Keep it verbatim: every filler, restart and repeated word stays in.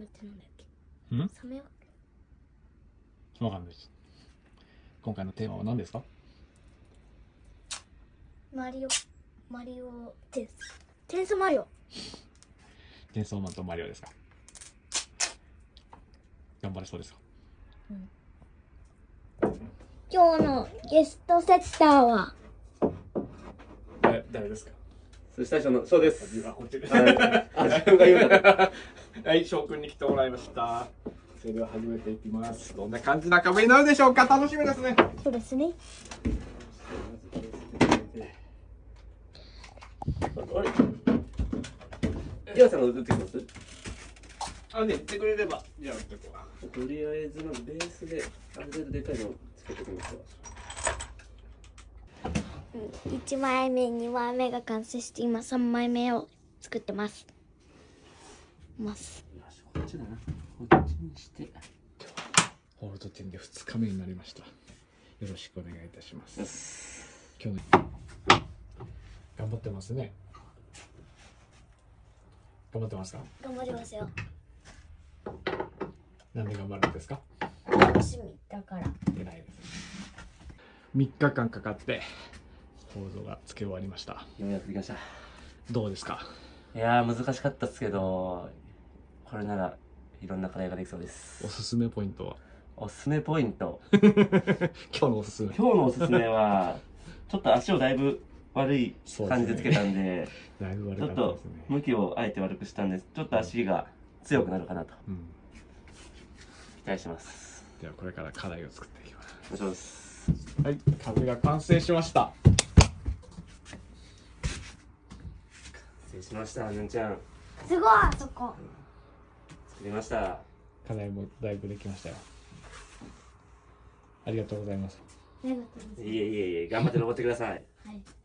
ってなんだっけ。 ん？ サメはわかんないです。今回のテーマは何ですか？ マリオマリオテンステンスマリオ。 チェンソーマンとマリオですか？頑張れそうですか？ うん、今日のゲストセッターは誰誰ですか？ 最初のそうです。 あ、こっちです。 はい、あ、自分が言うから。 はい、翔くんに来てもらいました。それでは始めていきます。どんな感じな壁になるでしょうか？楽しみですね。 そうですね。 あれ、りょうさんが打ってきます？ あ、ね、言ってくれれば、じゃあ打ってこう。 とりあえずまずベースである程度でかいのをつけておきますわ。 いちまいめにまいめが完成して今さんまいめを作ってますますよし、こっちだな。こっちにして。 ホールド展でふつかめになりました。よろしくお願いいたします。今日頑張ってますね。頑張ってますか？ 頑張りますよ。 なんで頑張るんですか？ 楽しみだから。 偉いです。みっかかんかかって構造がつけ終わりました。 ようやくできました。 どうですか？ いやー、難しかったですけど、これならいろんな課題ができそうです。 おすすめポイントは？ おすすめポイント。 今日のおすすめ。 今日のおすすめは、ちょっと足をだいぶ悪い感じでつけたんで、 だいぶ悪ちょっとかったですね。 向きをあえて悪くしたんです。ちょっと足が強くなるかなとうん、 期待します。 ではこれから課題を作っていきます。 お願いします。 はい、壁が完成しました。 失礼しました、ぬんちゃん。 すごい、そこ作りました。 課題もだいぶできましたよ。ありがとうございます。 ありがとうございます。 いえいえいえ、頑張って登ってください。 はい。